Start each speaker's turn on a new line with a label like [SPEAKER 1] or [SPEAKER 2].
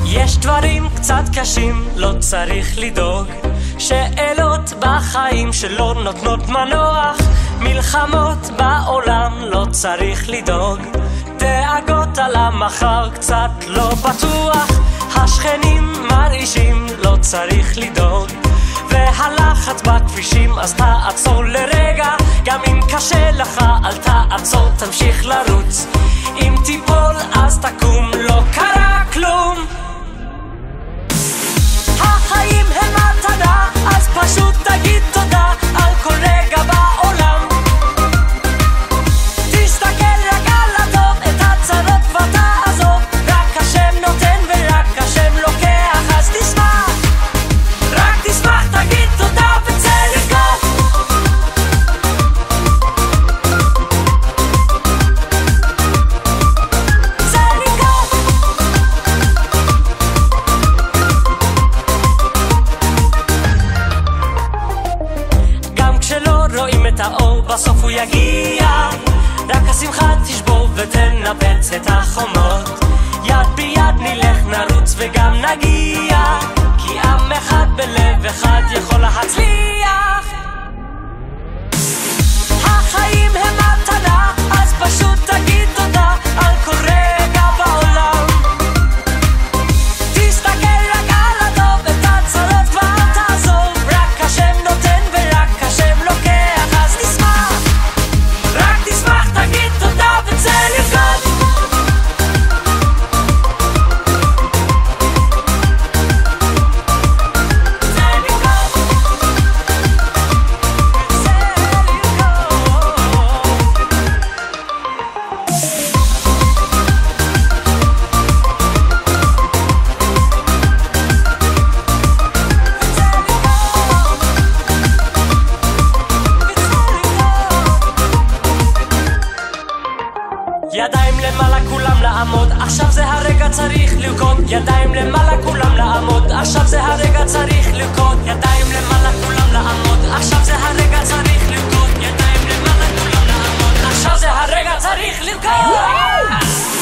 [SPEAKER 1] יש דברים קצת קשים, לא צריך לדאוג. שאלות בחיים שלא נותנות מנוח, מלחמות בעולם, לא צריך לדאוג. דאגות על המחר, קצת לא בטוח. השכנים מרעישים, לא צריך לדאוג. והלחץ בכבישים, אז תעצור לרגע. גם אם קשה לך, אל תעצור, תמשיך לרוץ. אם תיפול אז תקום, לא קרה כלום. החיים הם מתנה, אז פשוט תגיד תודה על כל רגע בעולם. תסתכל רק על הטוב, את הצרות כבר תעזוב. רק השם נותן ורק השם לוקח, אז תשמח. רק תשמח, תגיד תודה וצא לרקוד. צא לרקוד. גם כשלא רואים את האור, בסוף הוא יגיע. רק השמחה תשבור ותנפץ את החומות. יד ביד נלך נרוץ וגם נגיע, כי עם אחד בלב אחד יכול להצליח. החיים הם מתנה, אז פשוט תגיד תודה על כל רגע בעולם. תסתכל רק על הטוב, את הצרות כבר תעזוב. רק השם נותן ורק השם לוקח, אז תשמח. רק תשמח, תגיד תודה וצא לרקוד. ידיים למעלה כולם לעמוד, עכשיו זה הרגע צריך לרקוד. ידיים למעלה כולם לעמוד, עכשיו זה הרגע צריך לרקוד. ידיים למעלה כולם לעמוד, עכשיו זה הרגע צריך לרקוד. ידיים למעלה כולם לעמוד, עכשיו זה הרגע צריך לרקוד.